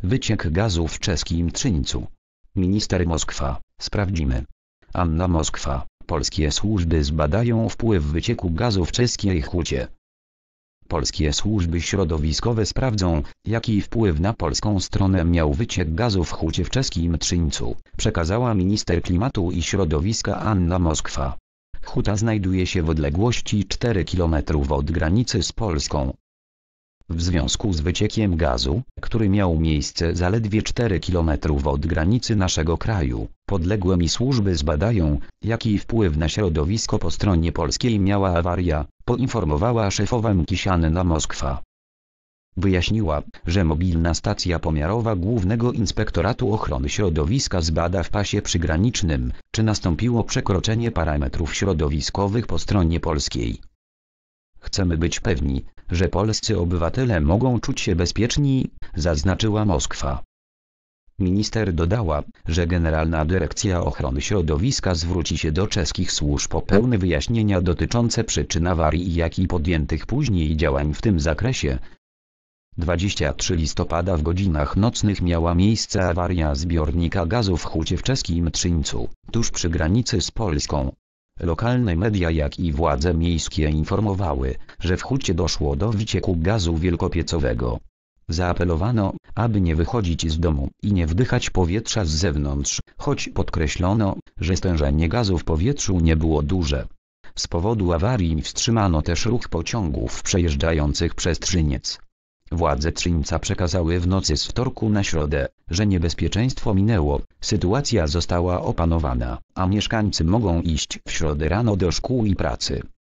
Wyciek gazu w czeskim Trzyńcu. Minister Moskwa, sprawdzimy. Anna Moskwa, polskie służby zbadają wpływ wycieku gazu w czeskiej hucie. Polskie służby środowiskowe sprawdzą, jaki wpływ na polską stronę miał wyciek gazu w hucie w czeskim Trzyńcu, przekazała minister klimatu i środowiska Anna Moskwa. Huta znajduje się w odległości 4 km od granicy z Polską. W związku z wyciekiem gazu, który miał miejsce zaledwie 4 km od granicy naszego kraju, podległe mi służby zbadają, jaki wpływ na środowisko po stronie polskiej miała awaria, poinformowała szefowa MKiS Anna Moskwa. Wyjaśniła, że mobilna stacja pomiarowa Głównego Inspektoratu Ochrony Środowiska zbada w pasie przygranicznym, czy nastąpiło przekroczenie parametrów środowiskowych po stronie polskiej. Chcemy być pewni, że polscy obywatele mogą czuć się bezpieczni, zaznaczyła Moskwa. Minister dodała, że Generalna Dyrekcja Ochrony Środowiska zwróci się do czeskich służb o pełne wyjaśnienia dotyczące przyczyn awarii i podjętych później działań w tym zakresie. 23 listopada w godzinach nocnych miała miejsce awaria zbiornika gazu w hucie w czeskim Trzyńcu, tuż przy granicy z Polską. Lokalne media jak i władze miejskie informowały, że w hucie doszło do wycieku gazu wielkopiecowego. Zaapelowano, aby nie wychodzić z domu i nie wdychać powietrza z zewnątrz, choć podkreślono, że stężenie gazu w powietrzu nie było duże. Z powodu awarii wstrzymano też ruch pociągów przejeżdżających przez Trzyniec. Władze Trzyńca przekazały w nocy z wtorku na środę, że niebezpieczeństwo minęło, sytuacja została opanowana, a mieszkańcy mogą iść w środę rano do szkół i pracy.